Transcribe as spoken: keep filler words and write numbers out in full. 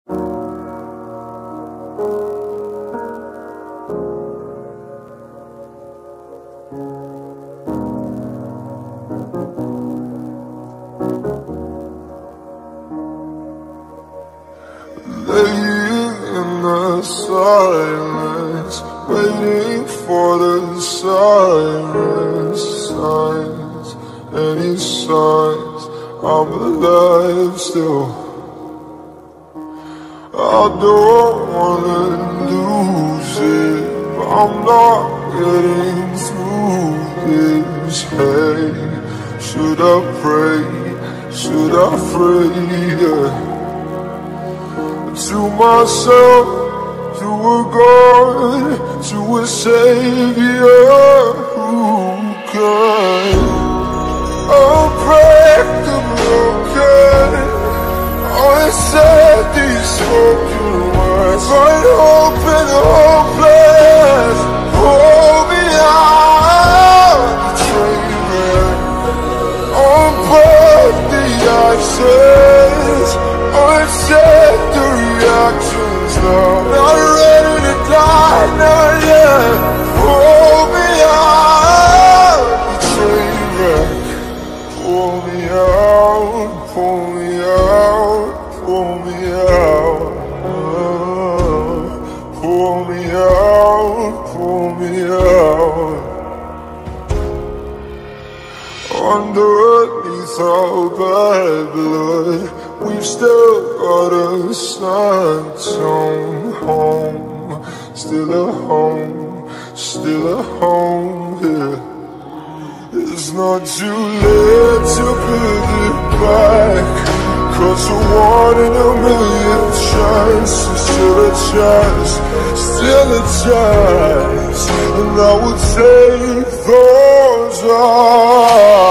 Laying in the silence, waiting for the sirens, signs, any signs I'm alive still. I don't wanna lose it, but I'm not getting through this. Hey, should I pray? Should I pray? Yeah. To myself, to a God, to a Savior who can unbreak the broken, unsaid these spoken words, find hope in the hopeless, hold me out the train, unbreak the access, unsaid the reactions now. Not ready to die, not yet. Pull me out the train wreck. Pull me out, pull me out, pull me out. Oh, pull me out, pull me out. Underneath our bad blood, we've still got a snug zone home. Still a home, still a home, yeah. It's not too late to put it back, 'cause a one in a million chance is still a chance, still a chance. And I would take those odds.